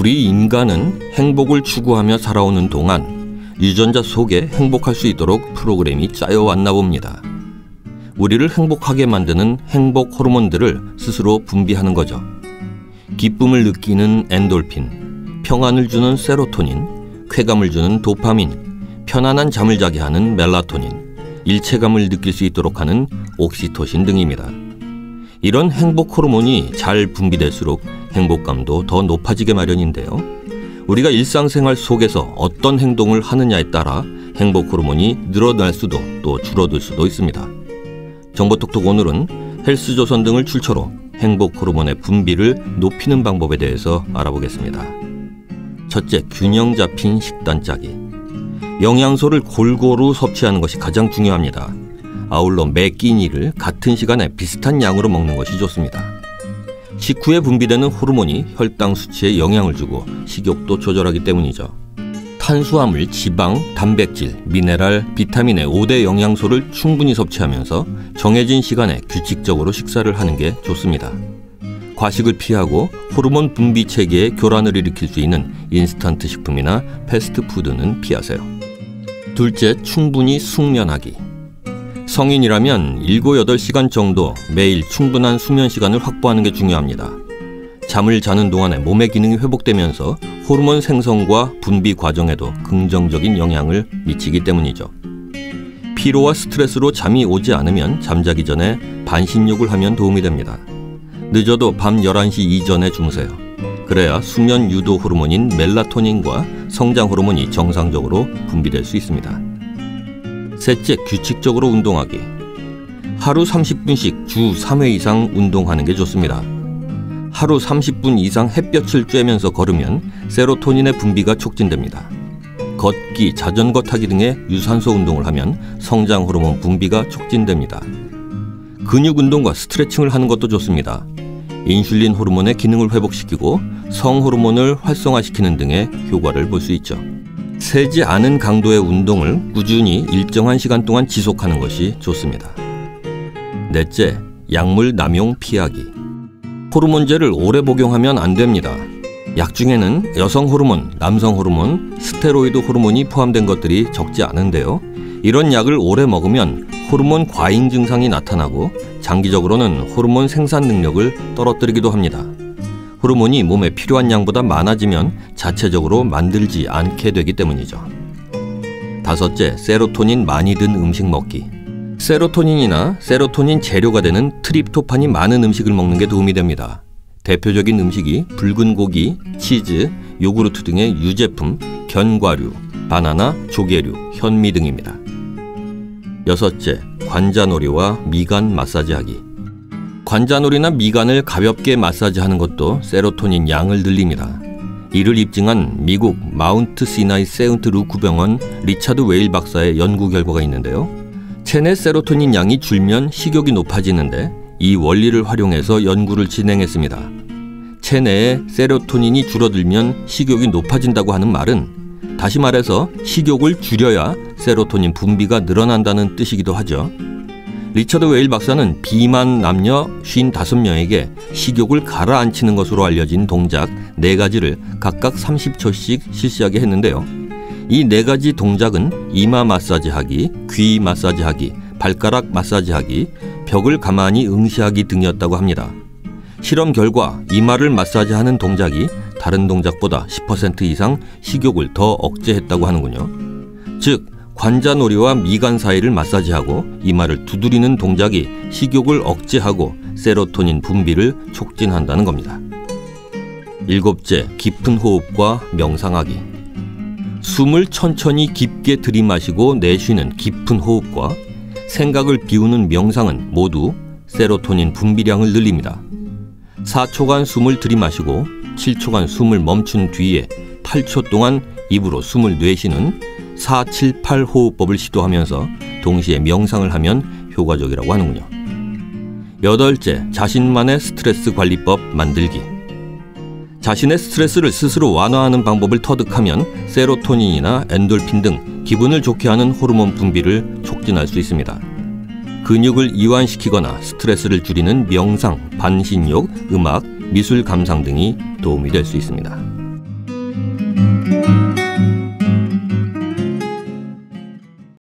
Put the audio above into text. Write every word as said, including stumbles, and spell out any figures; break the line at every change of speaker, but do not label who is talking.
우리 인간은 행복을 추구하며 살아오는 동안 유전자 속에 행복할 수 있도록 프로그램이 짜여왔나 봅니다. 우리를 행복하게 만드는 행복 호르몬들을 스스로 분비하는 거죠. 기쁨을 느끼는 엔돌핀, 평안을 주는 세로토닌, 쾌감을 주는 도파민, 편안한 잠을 자게 하는 멜라토닌, 일체감을 느낄 수 있도록 하는 옥시토신 등입니다. 이런 행복 호르몬이 잘 분비될수록 행복감도 더 높아지게 마련인데요. 우리가 일상생활 속에서 어떤 행동을 하느냐에 따라 행복 호르몬이 늘어날 수도 또 줄어들 수도 있습니다. 정보톡톡 오늘은 헬스조선 등을 출처로 행복 호르몬의 분비를 높이는 방법에 대해서 알아보겠습니다. 첫째, 균형 잡힌 식단 짜기. 영양소를 골고루 섭취하는 것이 가장 중요합니다. 아울러 매 끼니를 같은 시간에 비슷한 양으로 먹는 것이 좋습니다. 식후에 분비되는 호르몬이 혈당 수치에 영향을 주고 식욕도 조절하기 때문이죠. 탄수화물, 지방, 단백질, 미네랄, 비타민의 오 대 영양소를 충분히 섭취하면서 정해진 시간에 규칙적으로 식사를 하는 게 좋습니다. 과식을 피하고 호르몬 분비 체계에 교란을 일으킬 수 있는 인스턴트 식품이나 패스트푸드는 피하세요. 둘째, 충분히 숙면하기. 성인이라면 일곱, 여덟 시간 정도 매일 충분한 수면 시간을 확보하는 게 중요합니다. 잠을 자는 동안에 몸의 기능이 회복되면서 호르몬 생성과 분비 과정에도 긍정적인 영향을 미치기 때문이죠. 피로와 스트레스로 잠이 오지 않으면 잠자기 전에 반신욕을 하면 도움이 됩니다. 늦어도 밤 열한 시 이전에 주무세요. 그래야 수면 유도 호르몬인 멜라토닌과 성장 호르몬이 정상적으로 분비될 수 있습니다. 셋째, 규칙적으로 운동하기. 하루 삼십 분씩 주 삼 회 이상 운동하는 게 좋습니다. 하루 삼십 분 이상 햇볕을 쬐면서 걸으면 세로토닌의 분비가 촉진됩니다. 걷기, 자전거 타기 등의 유산소 운동을 하면 성장 호르몬 분비가 촉진됩니다. 근육 운동과 스트레칭을 하는 것도 좋습니다. 인슐린 호르몬의 기능을 회복시키고 성 호르몬을 활성화시키는 등의 효과를 볼 수 있죠. 세지 않은 강도의 운동을 꾸준히 일정한 시간 동안 지속하는 것이 좋습니다. 넷째, 약물 남용 피하기. 호르몬제를 오래 복용하면 안 됩니다. 약 중에는 여성 호르몬, 남성 호르몬, 스테로이드 호르몬이 포함된 것들이 적지 않은데요. 이런 약을 오래 먹으면 호르몬 과잉 증상이 나타나고 장기적으로는 호르몬 생산 능력을 떨어뜨리기도 합니다. 호르몬이 몸에 필요한 양보다 많아지면 자체적으로 만들지 않게 되기 때문이죠. 다섯째, 세로토닌 많이 든 음식 먹기. 세로토닌이나 세로토닌 재료가 되는 트립토판이 많은 음식을 먹는 게 도움이 됩니다. 대표적인 음식이 붉은 고기, 치즈, 요구르트 등의 유제품, 견과류, 바나나, 조개류, 현미 등입니다. 여섯째, 관자놀이와 미간 마사지하기. 관자놀이나 미간을 가볍게 마사지하는 것도 세로토닌 양을 늘립니다. 이를 입증한 미국 마운트 시나이 세운트 루크 병원 리차드 웨일 박사의 연구 결과가 있는데요. 체내 세로토닌 양이 줄면 식욕이 높아지는데 이 원리를 활용해서 연구를 진행했습니다. 체내에 세로토닌이 줄어들면 식욕이 높아진다고 하는 말은 다시 말해서 식욕을 줄여야 세로토닌 분비가 늘어난다는 뜻이기도 하죠. 리처드 웨일 박사는 비만 남녀 오십오 명에게 식욕을 가라앉히는 것으로 알려진 동작 네 가지를 각각 삼십 초씩 실시하게 했는데요. 이 네 가지 동작은 이마 마사지하기, 귀 마사지하기, 발가락 마사지하기, 벽을 가만히 응시하기 등이었다고 합니다. 실험 결과 이마를 마사지하는 동작이 다른 동작보다 십 퍼센트 이상 식욕을 더 억제했다고 하는군요. 즉, 관자놀이와 미간 사이를 마사지하고 이마를 두드리는 동작이 식욕을 억제하고 세로토닌 분비를 촉진한다는 겁니다. 일곱째, 깊은 호흡과 명상하기. 숨을 천천히 깊게 들이마시고 내쉬는 깊은 호흡과 생각을 비우는 명상은 모두 세로토닌 분비량을 늘립니다. 사 초간 숨을 들이마시고 칠 초간 숨을 멈춘 뒤에 팔 초 동안 입으로 숨을 내쉬는 사 칠 팔 호흡법을 시도하면서 동시에 명상을 하면 효과적이라고 하는군요. 여덟째, 자신만의 스트레스 관리법 만들기. 자신의 스트레스를 스스로 완화하는 방법을 터득하면 세로토닌이나 엔돌핀 등 기분을 좋게 하는 호르몬 분비를 촉진할 수 있습니다. 근육을 이완시키거나 스트레스를 줄이는 명상, 반신욕, 음악, 미술 감상 등이 도움이 될 수 있습니다. 있습니다.